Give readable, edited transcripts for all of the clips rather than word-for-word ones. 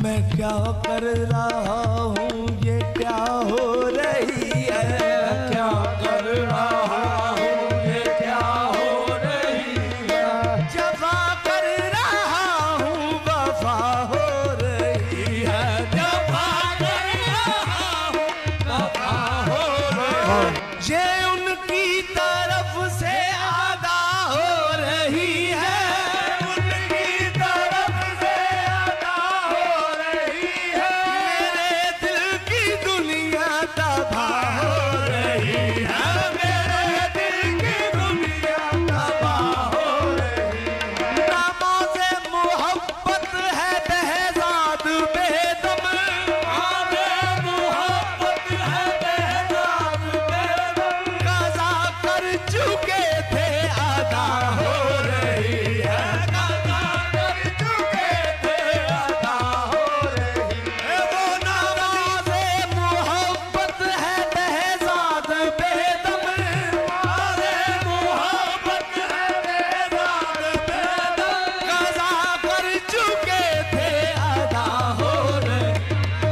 मैं क्या कर रहा हूँ, ये क्या हो रही है, क्या कर रहा हूँ, ये क्या हो रही है। जफा कर रहा हूँ, वफा हो रही है, जफा कर रहा हूँ, वफा हो रही है। ये उनकी तरफ से अदा हो रही है, उनकी तरफ से अदा हो रही है। मेरे दिल की दुनिया तबाह हो रही है, मेरे दिल की दुनिया तबाह हो रही है। नमाज़े मोहब्बत है बेहज़ाद बेदम, आगे मोहब्बत है बेहज़ाद बेदम। कज़ा कर चुके थे अदा हो रही है, कज़ा कर चुके थे अदा हो रही है। वो नमाज़े मोहब्बत है बेहज़ाद बेदम, आगे मोहब्बत है बेहज़ाद बेदम। कज़ा कर चुके थे अदा हो रही है,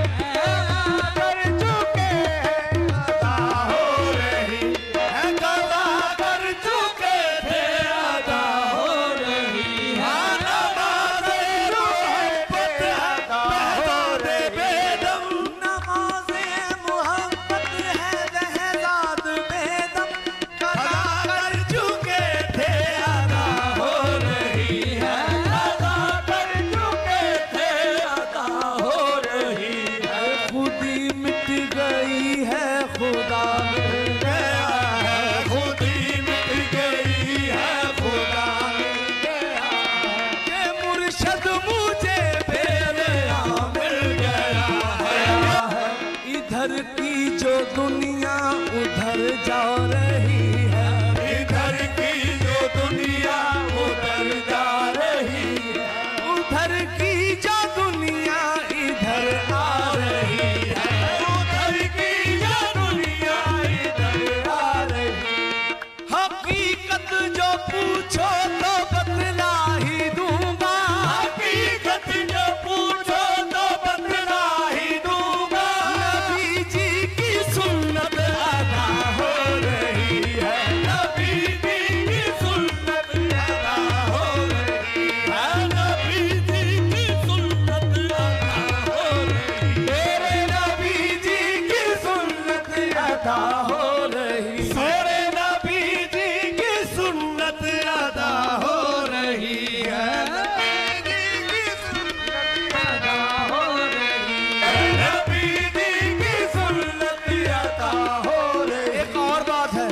कर चुके अदा हो रही है। कज़ा कर चुके थे अदा हो रही है। नमाज़े मोहब्बत अदा हो रही है। बेदम, नमाज़े मोहब्बत है बेहज़ाद बेदम, कज़ा कर चुके थे अदा हो रही है, अदा कर चुके थे अदा हो रही है। खुदी मिट गई है, खुदा मिल गया है, खुदी मिट गई है, खुदा मिल गया है। ये मुर्शद मुझे बेरिया मिल गया है। इधर की जो दुनिया उधर जा रही है, इधर की जो दुनिया उधर जा रही है। उधर की जो दुनिया इधर आ रही है, उधर की जो दुनिया इधर आ रही है। हकीकत जो पूछो तो बतला ही दूंगा, हकीकत जो पूछो तो बतला ही दूंगा। नबी जी की सुन्नत अदा हो रही है, नबी जी की सुन्नत अदा हो रही है। नबी जी की सुन्नत अदा हो रही है। मेरे नबी जी की सुन्नत अदा हो रही है, मेरे नबी जी की सुन्नत अदा हो रही है। नबी जी की सुन्नत अदा हो रही है। नबी जी की सुन्नत अदा हो रही है। एक और बात है,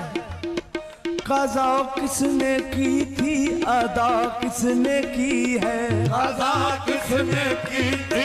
कज़ा किसने की थी, अदा किसने की है, कज़ा किसने की थी,